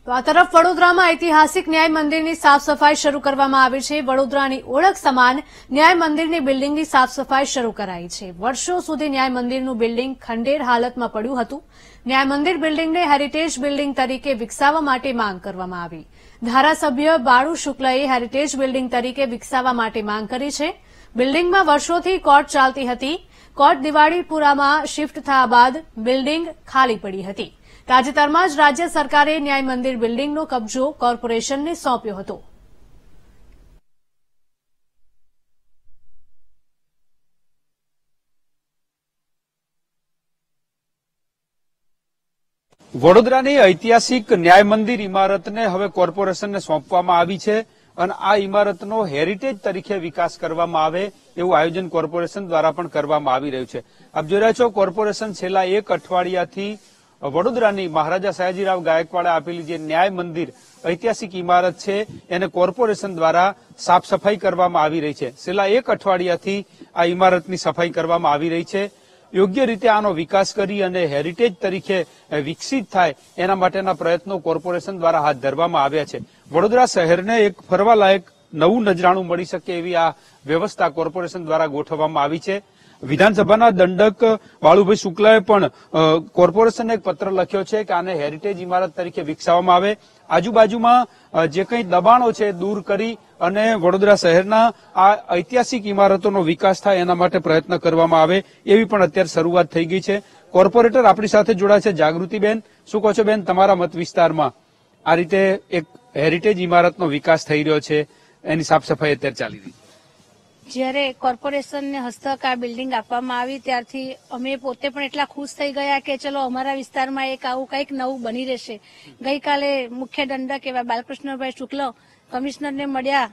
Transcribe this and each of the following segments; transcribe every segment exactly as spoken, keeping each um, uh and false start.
તો આ તરફ વડોદરામાં ઐતિહાસિક ન્યાય મંદિરની સાફ સફાઈ શરૂ કરવામાં આવી છે। વડોદરાની ઓળખ સમાન ન્યાય મંદિરની બિલ્ડિંગની સાફ સફાઈ શરૂ કરાઈ છે। વર્ષો સુધી ન્યાય મંદિરનું બિલ્ડિંગ ખંડેર હાલતમાં પડ્યું હતું। ન્યાય મંદિર બિલ્ડિંગને હેરિટેજ બિલ્ડિંગ તરીકે વિકસાવવા માટે માંગ કરવામાં આવી। ધારાસભ્ય બાળુ શુક્લએ હેરિટેજ બિલ્ડિંગ તરીકે વિકસાવવા માટે માંગ કરી છે। બિલ્ડિંગમાં વર્ષોથી કોર્ટ ચાલતી હતી। કોર્ટ દિવાળીપુરામાં શિફ્ટ થયા બાદ બિલ્ડિંગ ખાલી પડી હતી। તાજેતરમાં જ રાજ્ય સરકારે ન્યાય મંદિર બિલ્ડિંગનો કબજો કોર્પોરેશનને સોંપ્યો હતો। વડોદરાની ઐતિહાસિક ન્યાય મંદિર ઇમારતને હવે કોર્પોરેશનને સોંપવામાં આવી છે અને આ ઇમારતનો હેરિટેજ તરીકે વિકાસ કરવામાં આવે એવું આયોજન કોર્પોરેશન દ્વારા પણ કરવામાં આવી રહ્યું છે। આપ જોઈ રહ્યા છો, કોર્પોરેશન છેલ્લા એક અઠવાડિયાથી વડોદરાની મહારાજા સયાજીરાવ ગાયકવાડે આપેલી જે ન્યાય મંદિર ઐતિહાસિક ઇમારત છે એને કોર્પોરેશન દ્વારા સાફ સફાઈ કરવામાં આવી રહી છે। છેલ્લા એક અઠવાડિયાથી આ ઇમારતની સફાઈ કરવામાં આવી રહી છે। યોગ્ય રીતે આનો વિકાસ કરી અને હેરિટેજ તરીકે વિકસિત થાય એના માટેના પ્રયત્નો કોર્પોરેશન દ્વારા હાથ ધરવામાં આવ્યા છે। વડોદરા શહેરને એક ફરવાલાયક નવું નજરાણું મળી શકે એવી આ વ્યવસ્થા કોર્પોરેશન દ્વારા ગોઠવવામાં આવી છે। વિધાનસભાના દંડક બાળુભાઈ શુક્લાએ પણ કોર્પોરેશનને એક પત્ર લખ્યો છે કે આને હેરિટેજ ઇમારત તરીકે વિકસાવવામાં આવે। આજુબાજુમાં જે કંઈ દબાણો છે દૂર કરી અને વડોદરા શહેરના આ ઐતિહાસિક ઇમારતોનો વિકાસ થાય એના માટે પ્રયત્ન કરવામાં આવે એવી પણ અત્યારે શરૂઆત થઈ ગઈ છે। કોર્પોરેટર આપણી સાથે જોડાય છે જાગૃતિબેન। શું કહો છો બેન, તમારા મત વિસ્તારમાં આ રીતે એક હેરિટેજ ઇમારતનો વિકાસ થઈ રહ્યો છે, એની સાફ સફાઈ અત્યારે ચાલી રહી છે? જ્યારે કોર્પોરેશનને હસ્તક આ બિલ્ડિંગ આપવામાં આવી ત્યારથી અમે પોતે પણ એટલા ખુશ થઈ ગયા કે ચલો અમારા વિસ્તારમાં એક આવું કંઈક નવું બની રહેશે। ગઈકાલે મુખ્ય દંડક એવા બાલકૃષ્ણભાઈ શુક્લ કમિશનરને મળ્યા,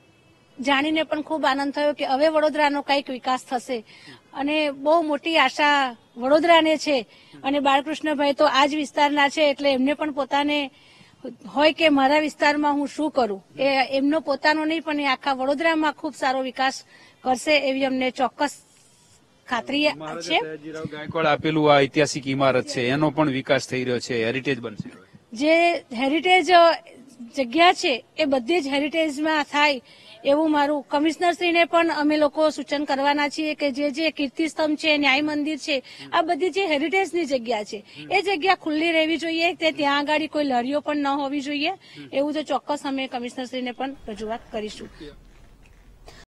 જાણીને પણ ખૂબ આનંદ થયો કે હવે વડોદરાનો કંઈક વિકાસ થશે અને બહુ મોટી આશા વડોદરાને છે। અને બાલકૃષ્ણભાઈ તો આ જ વિસ્તારના છે એટલે એમને પણ પોતાને હોય કે મારા વિસ્તારમાં હું શું કરું, એ એમનો પોતાનો નહીં પણ એ આખા વડોદરામાં ખૂબ સારો વિકાસ કરશે એવી અમને ચોક્કસ ખાતરી છે। ગાયકવાડ આપેલું આ ઐતિહાસિક ઇમારત છે એનો પણ વિકાસ થઈ રહ્યો છે, હેરિટેજ બનશે। જે હેરિટેજ જગ્યા છે એ બધી જ હેરિટેજમાં થાય એવું મારું કમિશનરશ્રીને પણ અમે લોકો સૂચન કરવાના છીએ કે જે જે કીર્તિસ્તંભ છે, ન્યાય મંદિર છે, આ બધી જે હેરિટેજની જગ્યા છે એ જગ્યા ખુલ્લી રહેવી જોઈએ, તે ત્યાં આગળ કોઈ લારીઓ પણ ન હોવી જોઈએ એવું તો ચોક્કસ અમે કમિશનરશ્રીને પણ રજૂઆત કરીશું।